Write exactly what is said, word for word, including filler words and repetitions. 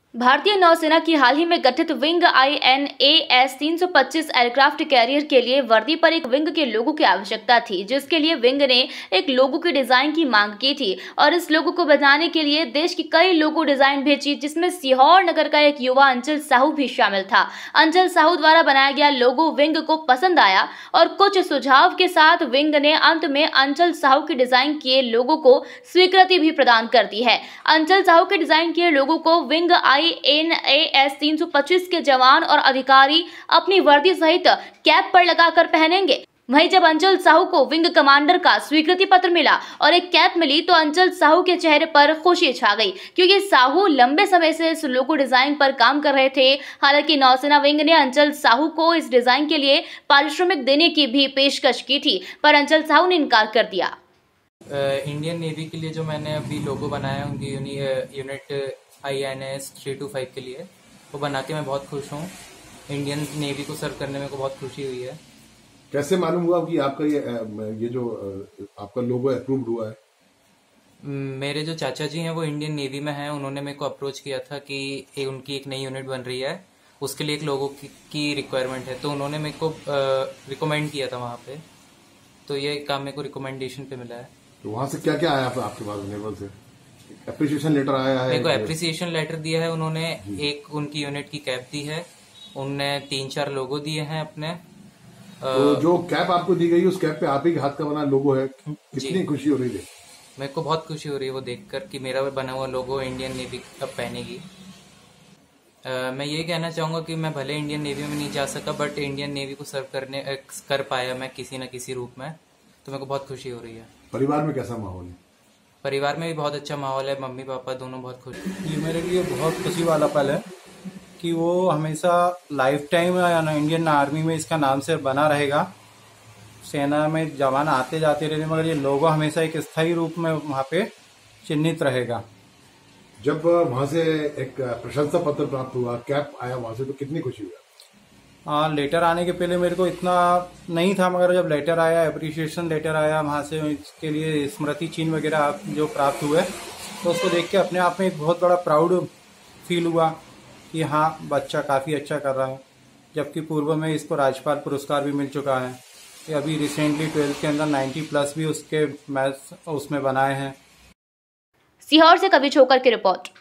भारतीय नौसेना की हाल ही में गठित wing I N A S तीन सौ पच्चीस एयरक्राफ्ट कैरियर के लिए वर्दी पर एक विंग के लोगो की आवश्यकता थी, जिसके लिए विंग ने एक लोगो की डिजाइन की मांग की थी और इस लोगो को बनाने के लिए देश की कई लोगो डिजाइन भेजी, जिसमें सीहोर नगर का एक युवा अंचल साहू भी शामिल था। अंचल साहू द्वारा बनाया गया लोगो विंग को पसंद आया और कुछ सुझाव के साथ विंग ने अंत में अंचल साहू की डिजाइन किए लोगो को स्वीकृति भी प्रदान कर दी है। अंचल साहू के डिजाइन किए लोगो को wing I N A S तीन सौ पच्चीस के जवान और अधिकारी अपनी वर्दी सहित कैप पर लगाकर पहनेंगे। वहीं जब अंचल साहू को विंग कमांडर का स्वीकृति पत्र मिला और एक कैप मिली तो अंचल साहू के चेहरे पर खुशी छा गई, क्योंकि साहू लंबे समय से इस लोगो डिजाइन पर काम कर रहे थे। हालांकि नौसेना विंग ने अंचल साहू को इस डिजाइन के लिए पारिश्रमिक देने की भी पेशकश की थी, पर अंचल साहू ने इनकार कर दिया। इंडियन uh, नेवी के लिए जो मैंने अभी लोगो बनाया उनकी unit I N S three two five के लिए, वो बना के मैं बहुत खुश हूँ। इंडियन नेवी को सर्व करने में को बहुत खुशी हुई है। कैसे मालूम हुआ कि आपका ये ये जो आपका लोगो अप्रूव्ड हुआ है? मेरे जो चाचा जी हैं वो इंडियन नेवी में हैं, उन्होंने मेरे को अप्रोच किया था कि ए, उनकी एक नई यूनिट बन रही है, उसके लिए एक लोगो की, की रिक्वायरमेंट है, तो उन्होंने मेरे को रिकमेंड किया था वहाँ पे, तो ये काम मेरे को रिकमेंडेशन पे मिला है। तो वहाँ से क्या क्या आया आपके पास नेवल से? एप्रिसिएशन लेटर आया है? मेरे को एप्रिसिएशन लेटर दिया है उन्होंने, एक उनकी यूनिट की कैप दी है, उनने तीन चार लोगो दिए हैं अपने। तो जो कैप आपको दी गई उस कैप पे आप ही के हाथ का बना लोगो है, कितनी खुशी हो रही है? मेरे को बहुत खुशी हो रही है वो देखकर कि मेरा बना हुआ लोगो इंडियन नेवी अब पहनेगी। uh, मैं ये कहना चाहूंगा कि मैं भले इंडियन नेवी में नहीं जा सका, बट इंडियन नेवी को सर्व करने कर पाया मैं किसी न किसी रूप में, तो मेरे को बहुत खुशी हो रही है। परिवार में कैसा माहौल है? परिवार में भी बहुत अच्छा माहौल है, मम्मी पापा दोनों बहुत खुश। ये मेरे लिए बहुत खुशी वाला पल है कि वो हमेशा लाइफ टाइम इंडियन आर्मी में इसका नाम से बना रहेगा। सेना में जवान आते जाते रहेंगे, मगर ये लोगो हमेशा एक स्थायी रूप में वहाँ पे चिन्हित रहेगा। जब वहाँ से एक प्रशंसा पत्र प्राप्त हुआ, कैप आया वहाँ से, तो कितनी खुशी हुई? हाँ, लेटर आने के पहले मेरे को इतना नहीं था, मगर जब लेटर आया, एप्रिसिएशन लेटर आया वहाँ से, इसके लिए स्मृति चिन्ह वगैरह जो प्राप्त हुए, तो उसको देख के अपने आप में एक बहुत बड़ा प्राउड फील हुआ कि हाँ, बच्चा काफ़ी अच्छा कर रहा है। जबकि पूर्व में इसको राज्यपाल पुरस्कार भी मिल चुका है। ये अभी रिसेंटली ट्वेल्थ के अंदर नाइन्टी प्लस भी उसके मैथ्स उसमें बनाए हैं। सीहोर से कवि छोकर की रिपोर्ट।